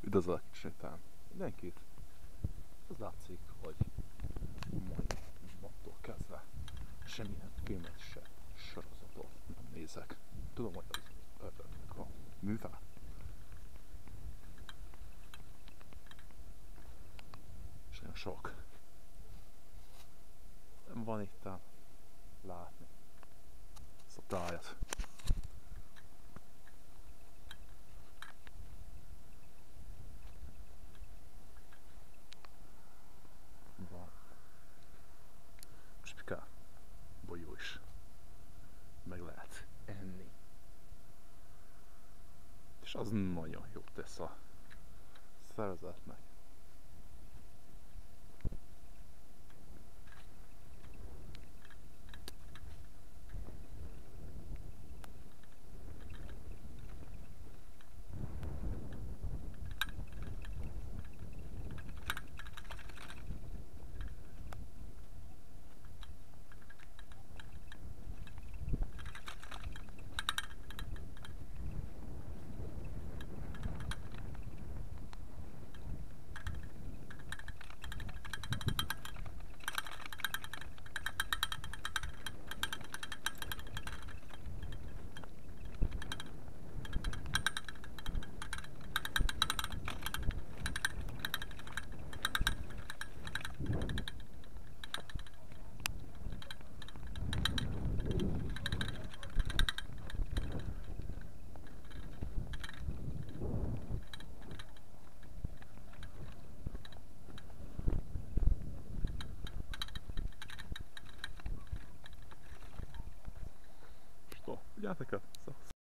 Üdvözlök ismételten mindenkit. Az látszik, hogy mai naptól kezdve semmilyen filmet se sorozatot nem nézek. Tudom, hogy az ördögnek a műve. És nagyon sok nem van itt látni ezt a tájat. Van spika bolyó is. Meg lehet enni. És az nagyon jót tesz a szervezetnek. Что? Понятно как?